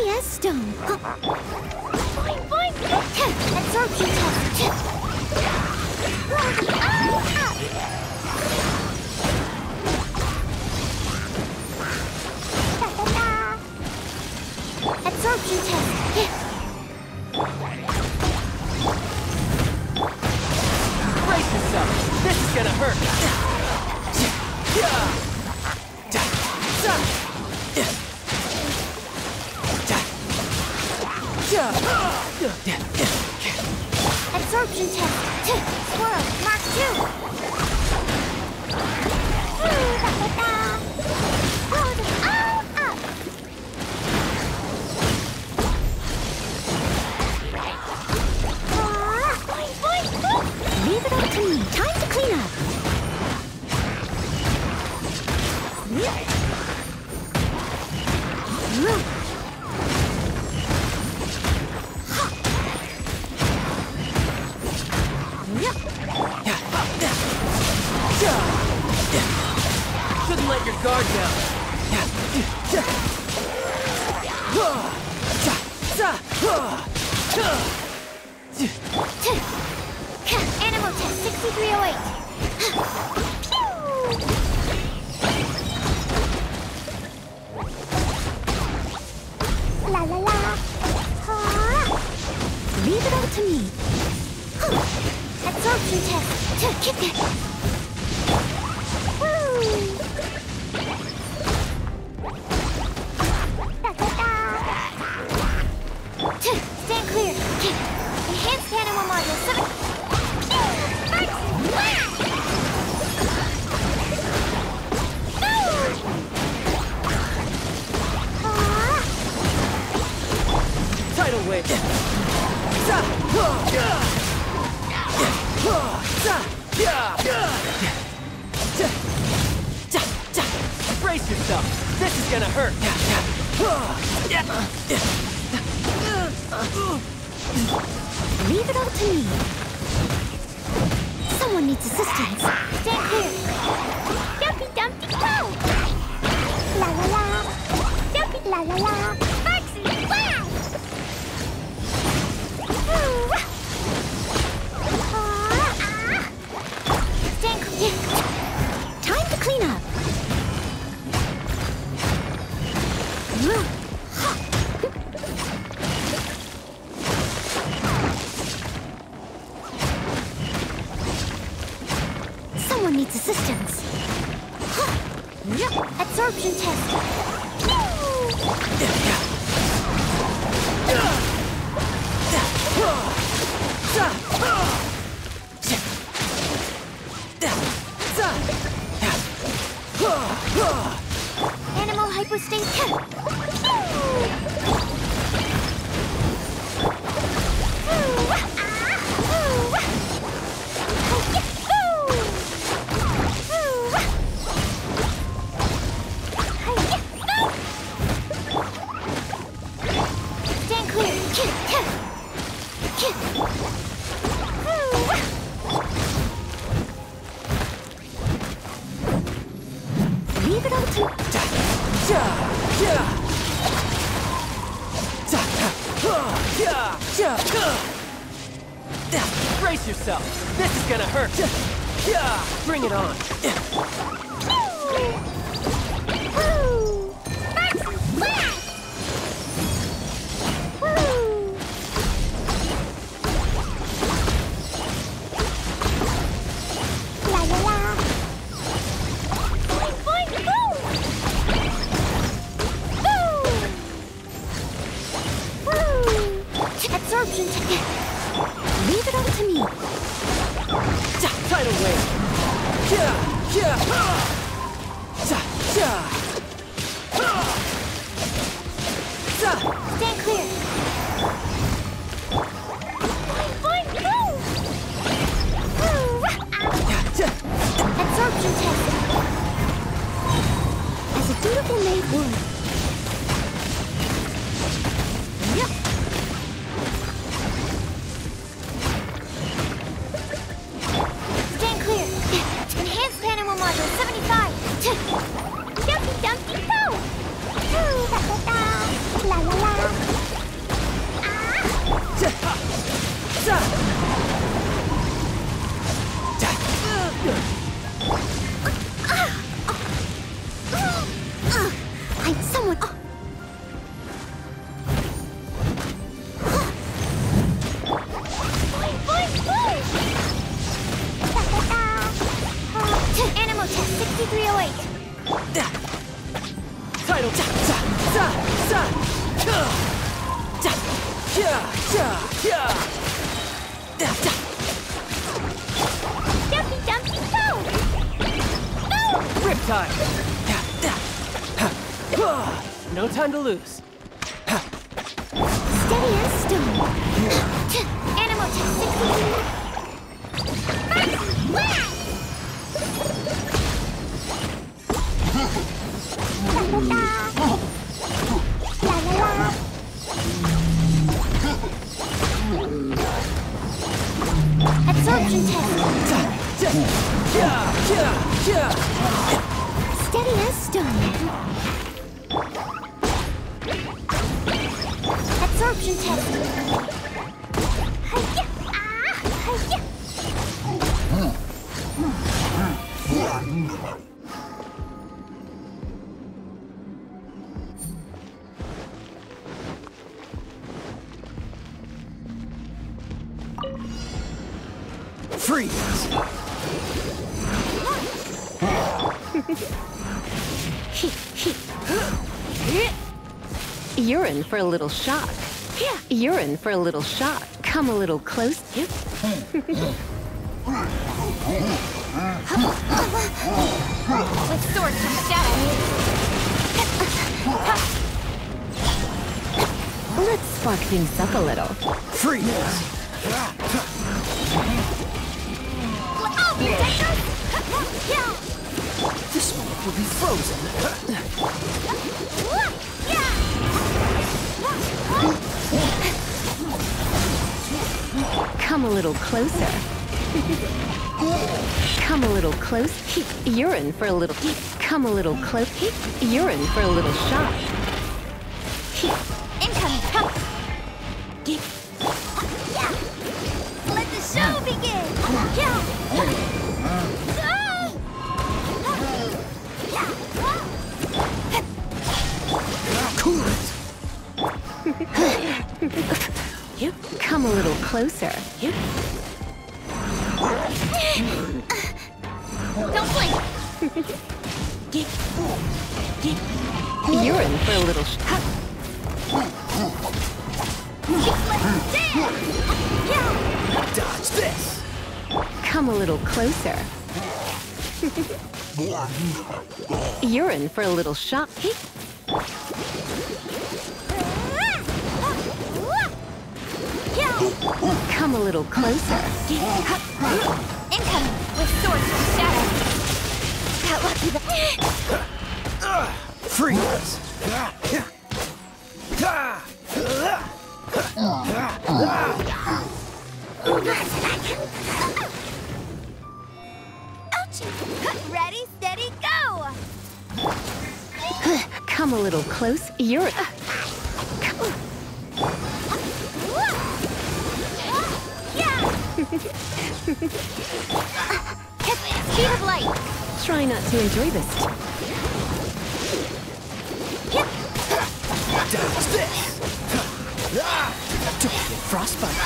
Heavy as stone. Boing, boing. Absorption test. Absorption test. Brace yourself. This is gonna hurt. Absorption test. Swirl. Mark 2. Hold it all up. Boing, boing, boing. Leave it up to me. Time to clean up. Shouldn't let your guard down. Animal test 6308. La la la. Leave it up to me. Absorption test. Kick it. Stand clear. Enhanced animal module 7. Tidal wave. Brace yourself. This is gonna hurt. Leave it up to me. Someone needs assistance. Stand clear. Dumpy Dumpty go! La la la. Dumpy la la la. Foxy, wow! Stand clear. Time to clean up. Someone needs assistance. Absorption test. Animal hypostate. Stand clear. Leave it up to Brace yourself. This is gonna hurt. Bring it on. La la la. Boing, boing, boom. Absorption ticket. Leave it up to me. Tidal wave. Stand clear. Boing, boing, boom. Absorption test. As a dutiful maid would. Stand clear. Enhanced animal module 75. Someone. Animal test 6308. Title. Jumpy Dumpty Toe. Riptide. No time to lose. Steady as stone. Animal test 63. La la la. Absorption test. Steady as stone. Absorption test. Hi-ya! Hi-ya! Freeze! You're in for a little shock. You're in for a little shock. Come a little close. With swords from shadow. Let's spark things up a little. Freeze! This moment will be frozen. Come a little closer. Come a little close. You're in for a little. Come a little close. You're in for a little shock. Incoming. Let the show begin. Cool it. Come a little closer. Don't blink. You're in for a little shock. Dodge this. Come a little closer. You're in for a little shock. Come a little closer. Incoming with swords from shadow. Got lucky Freeze! Ouchie! Ready, steady, go! Come a little close. You're. Speed of light. Try not to enjoy this. Dodge this! Don't get frostbite!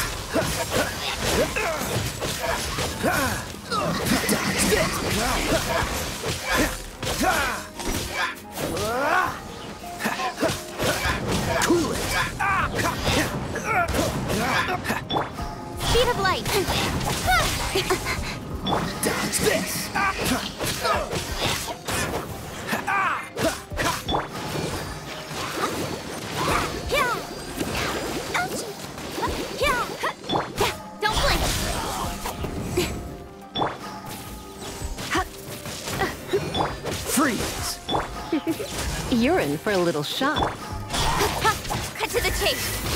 Dodge this! Cool it! Speed of light. Dodge this! Don't blink. Freeze! You're in for a little shock. Cut to the chase.